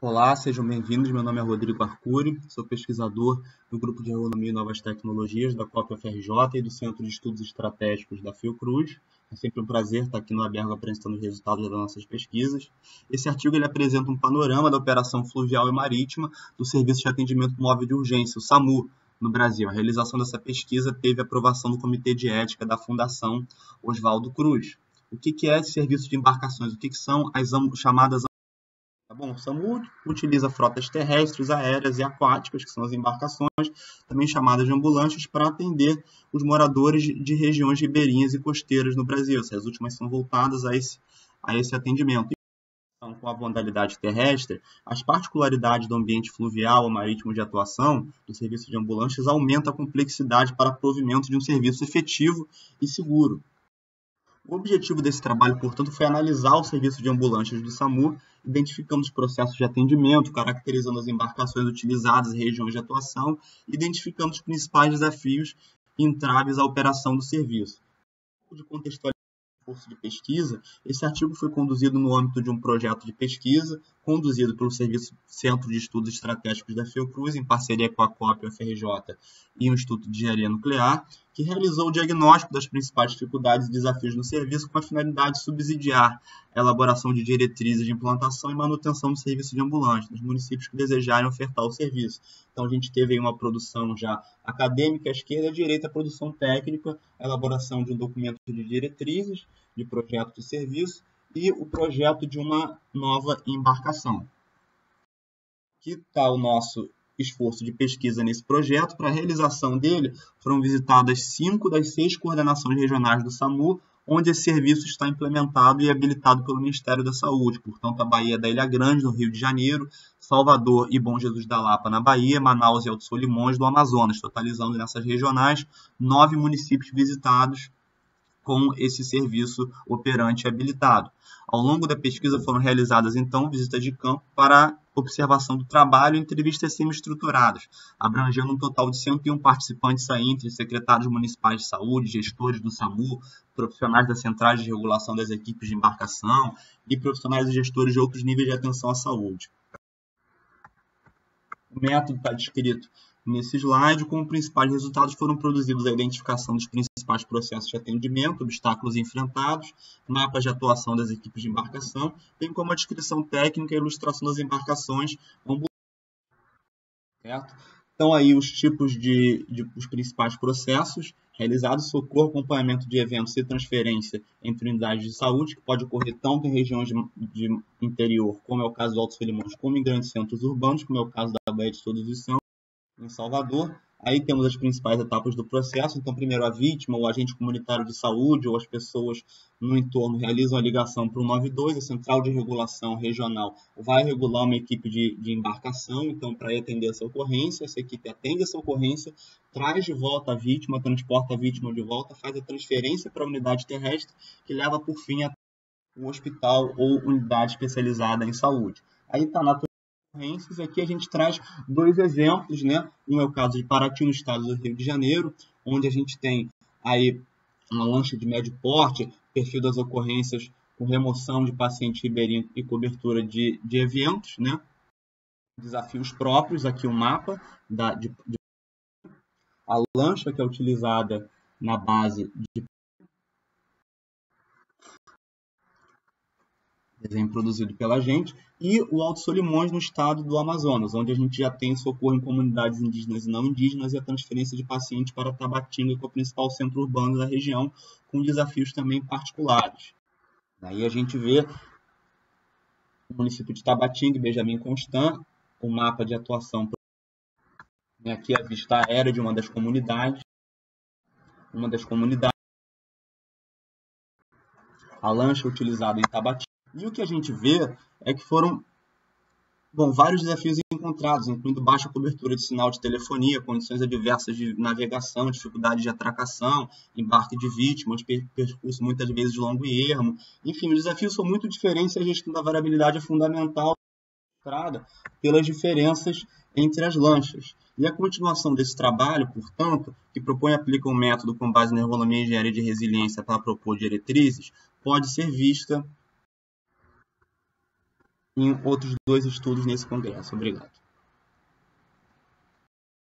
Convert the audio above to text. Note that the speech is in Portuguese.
Olá, sejam bem-vindos. Meu nome é Rodrigo Arcuri, sou pesquisador do Grupo de Ergonomia e Novas Tecnologias da COP-UFRJ e do Centro de Estudos Estratégicos da Fiocruz. É sempre um prazer estar aqui no Abergo apresentando os resultados das nossas pesquisas. Esse artigo ele apresenta um panorama da operação fluvial e marítima do Serviço de Atendimento Móvel de Urgência, o SAMU, no Brasil. A realização dessa pesquisa teve aprovação do Comitê de Ética da Fundação Oswaldo Cruz. O que é esse serviço de embarcações? O que são as chamadas o SAMU utiliza frotas terrestres, aéreas e aquáticas, que são as embarcações, também chamadas de ambulâncias, para atender os moradores de regiões ribeirinhas e costeiras no Brasil. As últimas são voltadas a esse atendimento. Então, com a modalidade terrestre, as particularidades do ambiente fluvial ou marítimo de atuação do serviço de ambulâncias aumentam a complexidade para provimento de um serviço efetivo e seguro. O objetivo desse trabalho, portanto, foi analisar o serviço de ambulâncias do SAMU, identificando os processos de atendimento, caracterizando as embarcações utilizadas e regiões de atuação, identificando os principais desafios e entraves à operação do serviço. De contextualização do curso de pesquisa, esse artigo foi conduzido no âmbito de um projeto de pesquisa, conduzido pelo Centro de Estudos Estratégicos da Fiocruz, em parceria com a COP-UFRJ e o Instituto de Engenharia Nuclear, que realizou o diagnóstico das principais dificuldades e desafios no serviço com a finalidade de subsidiar a elaboração de diretrizes de implantação e manutenção do serviço de ambulância nos municípios que desejarem ofertar o serviço. Então, a gente teve aí uma produção já acadêmica, à esquerda, à direita, a produção técnica, a elaboração de um documento de diretrizes, de projeto de serviço e o projeto de uma nova embarcação. Aqui está o nosso esforço de pesquisa nesse projeto. Para a realização dele, foram visitadas 5 das 6 coordenações regionais do SAMU, onde esse serviço está implementado e habilitado pelo Ministério da Saúde. Portanto, a Baía da Ilha Grande, no Rio de Janeiro, Salvador e Bom Jesus da Lapa, na Bahia, Manaus e Alto Solimões, do Amazonas, totalizando nessas regionais 9 municípios visitados com esse serviço operante habilitado. Ao longo da pesquisa foram realizadas, então, visitas de campo para observação do trabalho e entrevistas semi-estruturadas, abrangendo um total de 101 participantes aí, entre secretários municipais de saúde, gestores do SAMU, profissionais das centrais de regulação das equipes de embarcação e profissionais e gestores de outros níveis de atenção à saúde. O método está descrito nesse slide. Como principais resultados foram produzidos a identificação dos principais processos de atendimento, obstáculos enfrentados, mapas de atuação das equipes de embarcação, bem como a descrição técnica e ilustração das embarcações certo? Então, aí os tipos os principais processos realizados: socorro, acompanhamento de eventos e transferência entre unidades de saúde, que pode ocorrer tanto em regiões de interior, como é o caso do Alto Solimões, como em grandes centros urbanos, como é o caso da Baía de Todos os Santos, em Salvador. Aí temos as principais etapas do processo. Então, primeiro, a vítima, o agente comunitário de saúde ou as pessoas no entorno realizam a ligação para o 92, a central de regulação regional vai regular uma equipe de embarcação, então, para atender essa ocorrência. Essa equipe atende essa ocorrência, traz de volta a vítima, transporta a vítima de volta, faz a transferência para a unidade terrestre, que leva, por fim, a um hospital ou unidade especializada em saúde. Aí está na aqui a gente traz 2 exemplos, né? Um é o caso de Paraty, no estado do Rio de Janeiro, onde a gente tem aí uma lancha de médio porte, perfil das ocorrências com remoção de paciente ribeirinho e cobertura de eventos, né? Desafios próprios, aqui o mapa a lancha que é utilizada na base de desenho produzido pela gente, e o Alto Solimões, no estado do Amazonas, onde a gente já tem socorro em comunidades indígenas e não indígenas e a transferência de pacientes para Tabatinga, que é o principal centro urbano da região, com desafios também particulares. Aí a gente vê o município de Tabatinga e Benjamin Constant, o mapa de atuação. Aqui a vista aérea de uma das comunidades, a lancha utilizada em Tabatinga. E o que a gente vê é que foram vários desafios encontrados, incluindo baixa cobertura de sinal de telefonia, condições adversas de navegação, dificuldade de atracação, embarque de vítimas, percurso muitas vezes de longo e ermo. Enfim, os desafios são muito diferentes e a gestão da variabilidade é fundamental pelas diferenças entre as lanchas. E a continuação desse trabalho, portanto, que propõe e aplica um método com base na ergonomia e engenharia de resiliência para propor diretrizes, pode ser vista em outros 2 estudos nesse congresso. Obrigado.